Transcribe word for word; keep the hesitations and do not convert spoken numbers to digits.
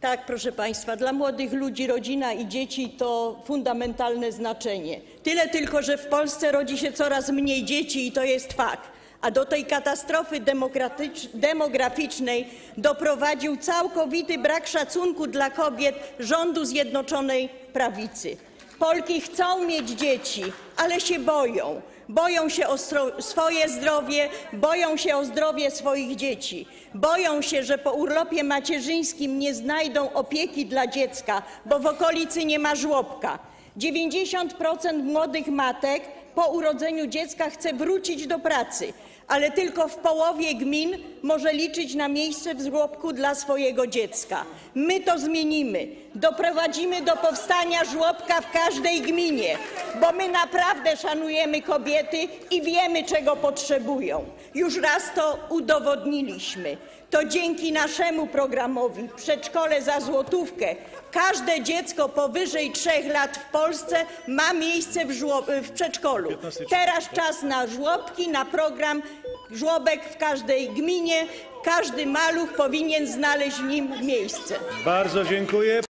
Tak, proszę państwa, dla młodych ludzi rodzina i dzieci to fundamentalne znaczenie. Tyle tylko, że w Polsce rodzi się coraz mniej dzieci i to jest fakt. A do tej katastrofy demograficznej doprowadził całkowity brak szacunku dla kobiet rządu Zjednoczonej Prawicy. Polki chcą mieć dzieci, ale się boją. Boją się o swoje zdrowie, boją się o zdrowie swoich dzieci. Boją się, że po urlopie macierzyńskim nie znajdą opieki dla dziecka, bo w okolicy nie ma żłobka. dziewięćdziesiąt procent młodych matek po urodzeniu dziecka chce wrócić do pracy, ale tylko w połowie gmin może liczyć na miejsce w żłobku dla swojego dziecka. My to zmienimy. Doprowadzimy do powstania żłobka w każdej gminie, bo my naprawdę szanujemy kobiety i wiemy, czego potrzebują. Już raz to udowodniliśmy. To dzięki naszemu programowi Przedszkole za złotówkę każde dziecko powyżej trzech lat w Polsce ma miejsce w, w przedszkolu. Teraz czas na żłobki, na program żłobek w każdej gminie. Każdy maluch powinien znaleźć w nim miejsce. Bardzo dziękuję.